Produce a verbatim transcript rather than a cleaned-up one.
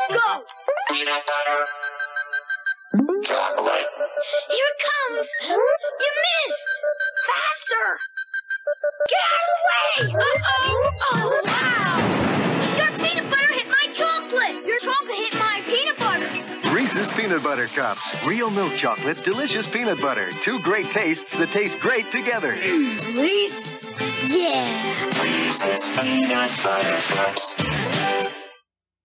Go! Peanut butter. Chocolate. Here it comes! You missed! Faster! Get out of the way! Uh-oh! Oh, wow! Your peanut butter hit my chocolate! Your chocolate hit my peanut butter! Reese's Peanut Butter Cups. Real milk chocolate, delicious peanut butter. Two great tastes that taste great together. Reese's? Yeah! Reese's Peanut Butter Cups.